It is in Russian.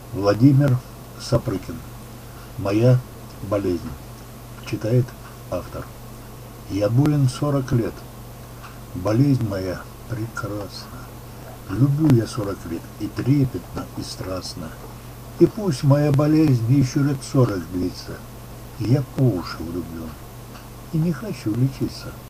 Владимир Сапрыкин. Моя болезнь. Читает автор. Я болен 40 лет. Болезнь моя прекрасна. Люблю я 40 лет и трепетно, и страстно. И пусть моя болезнь еще лет 40 длится, и я по уши влюблен. И не хочу лечиться.